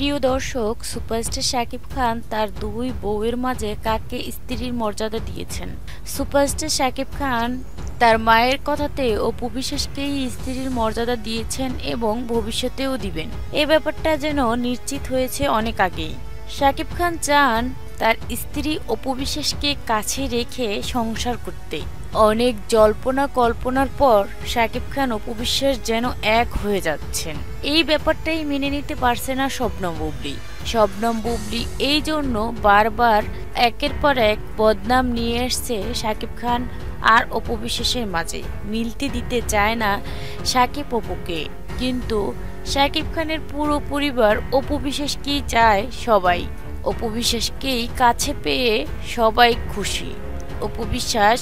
প্রিয় দর্শক, সুপারস্টার শাকিব খান তার দুই বউয়ের মাঝে কাকে স্ত্রীর মর্যাদা দিয়েছেন। সুপারস্টার শাকিব খান তার মায়ের কথাতে অপু বিশ্বাসকেই স্ত্রীর মর্যাদা দিয়েছেন এবং ভবিষ্যতেও দিবেন। এ ব্যাপারটা যেন নিশ্চিত হয়েছে অনেক আগেই। শাকিব খান চান তার স্ত্রী অপু বিশ্বাসকে কাছে রেখে সংসার করতে। অনেক জল্পনা কল্পনার পর শাকিব খান অপু বিশ্বাস যেন এক হয়ে যাচ্ছেন। এই ব্যাপারটাই মেনে নিতে পারছে না শবনম বুবলি এই জন্য বারবার একের পর এক বদনাম নিয়ে আসছে শাকিব খান আর অপু বিশ্বাসের মাঝে। মিলতে দিতে চায় না শাকিব অপুকে, কিন্তু শাকিব খানের পুরো পরিবার অপু বিশ্বাসকেই চায়। সবাই অপু বিশ্বাসকেই কাছে পেয়ে সবাই খুশি। অপু বিশ্বাস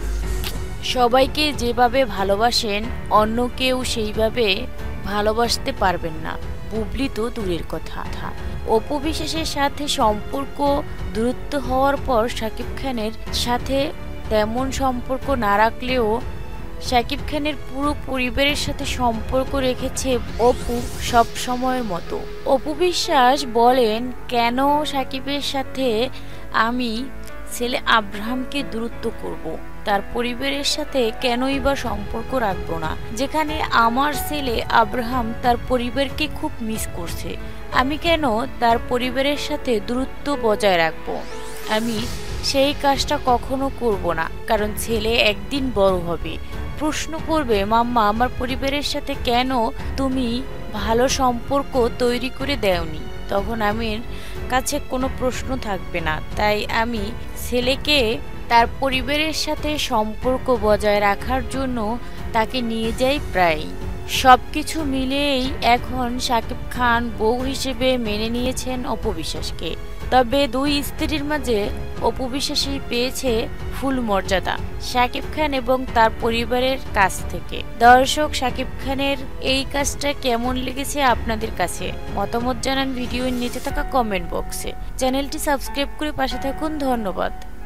সবাইকে যেভাবে ভালোবাসেন অন্য কেউ সেইভাবে ভালোবাসতে পারবেন না, বুবলি তো দূরের কথা। অপু বিশ্বাসের সাথে সম্পর্ক দূরত্ব হওয়ার পর শাকিব খানের সাথে তেমন সম্পর্ক না রাখলেও শাকিব খানের পুরো পরিবারের সাথে সম্পর্ক রেখেছে অপু সব সময়ের মতো। অপু বিশ্বাস বলেন, কেন শাকিবের সাথে আমি ছেলে আব্রাহামকে দূরত্ব করব, তার পরিবারের সাথে কেনই বা সম্পর্ক রাখবো না, যেখানে আমার ছেলে আব্রাহাম তার পরিবারকে খুব মিস করছে। আমি কেন তার পরিবারের সাথে দূরত্ব বজায় রাখবো? আমি সেই কাজটা কখনো করব না, কারণ ছেলে একদিন বড় হবে, প্রশ্ন করবে, মাম্মা আমার পরিবারের সাথে কেন তুমি ভালো সম্পর্ক তৈরি করে দেওনি? তখন আমার কাছে কোনো প্রশ্ন থাকবে না। তাই আমি ছেলেকে তার পরিবারের সাথে সম্পর্ক বজায় রাখার জন্য তাকে নিয়ে যাই। প্রায় সবকিছু মিলেই এখন শাকিব খান বউ হিসেবে মেনে নিয়েছেন অপু বিশ্বাসকে। তবে দুই স্ত্রীর মাঝে অপু বিশ্বাসই পেয়েছে ফুল মর্যাদা শাকিব খান এবং তার পরিবারের কাছ থেকে। দর্শক, শাকিব খানের এই কাজটা কেমন লেগেছে আপনাদের কাছে? মতামত জানান ভিডিওর নিচে থাকা কমেন্ট বক্সে। চ্যানেলটি সাবস্ক্রাইব করে পাশে থাকুন। ধন্যবাদ।